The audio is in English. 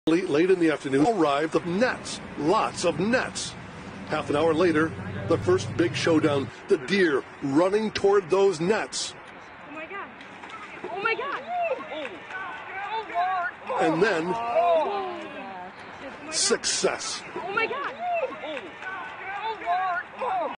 Late in the afternoon arrived the nets, lots of nets. Half an hour later, the first big showdown, the deer running toward those nets. Oh my God. Oh my God. And then, success. Oh my God.